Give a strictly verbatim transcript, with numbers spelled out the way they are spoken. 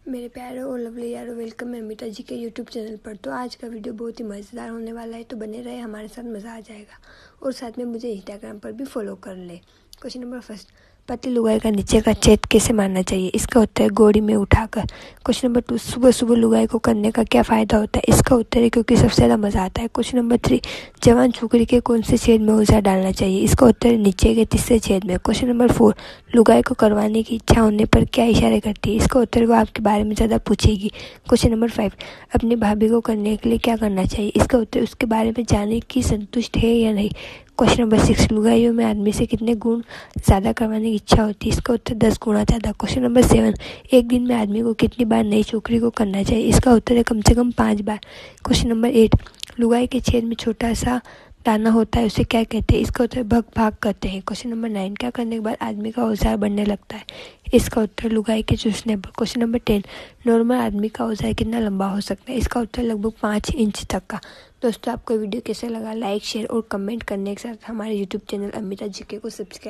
मेरे प्यारे और लवली यारो, वेलकम है अमिता जी के यूट्यूब चैनल पर। तो आज का वीडियो बहुत ही मज़ेदार होने वाला है, तो बने रहे हमारे साथ, मज़ा आ जाएगा। और साथ में मुझे इंस्टाग्राम पर भी फॉलो कर ले। क्वेश्चन नंबर फर्स्ट, पतली लुगाई का नीचे का छेद कैसे मारना चाहिए? इसका उत्तर है गोड़ी में उठाकर। क्वेश्चन नंबर टू, सुबह सुबह लुगाई को करने का क्या फ़ायदा होता है? इसका उत्तर है क्योंकि सबसे ज़्यादा मज़ा आता है। क्वेश्चन नंबर थ्री, जवान छोकरी के कौन से छेद में ऊर्जा डालना चाहिए? इसका उत्तर है नीचे के तीसरे छेद में। क्वेश्चन नंबर फोर, लुगाई को करवाने की इच्छा होने पर क्या इशारे करती है? इसका उत्तर वो आपके बारे में ज़्यादा पूछेगी। क्वेश्चन नंबर फाइव, अपनी भाभी को करने के लिए क्या करना चाहिए? इसका उत्तर उसके बारे में जानने की संतुष्ट है या नहीं। क्वेश्चन नंबर सिक्स, लुगाइयों में आदमी से कितने गुण ज़्यादा करवाने की इच्छा होती है? इसका उत्तर दस गुना ज़्यादा। क्वेश्चन नंबर सेवन, एक दिन में आदमी को कितनी बार नई छोकरी को करना चाहिए? इसका उत्तर है कम से कम पाँच बार। क्वेश्चन नंबर एट, लुगाई के छेद में छोटा सा दाना होता है, उसे क्या कहते हैं? इसका उत्तर भग भाग कहते हैं। क्वेश्चन नंबर नाइन, क्या करने के बाद आदमी का औजार बढ़ने लगता है? इसका उत्तर लुगाई के चूसने पर। क्वेश्चन नंबर टेन, नॉर्मल आदमी का औजार कितना लंबा हो सकता है? इसका उत्तर लगभग पाँच इंच तक का। दोस्तों, आपको वीडियो कैसा लगा? लाइक, शेयर और कमेंट करने के साथ हमारे यूट्यूब चैनल अमिता जी के को सब्सक्राइब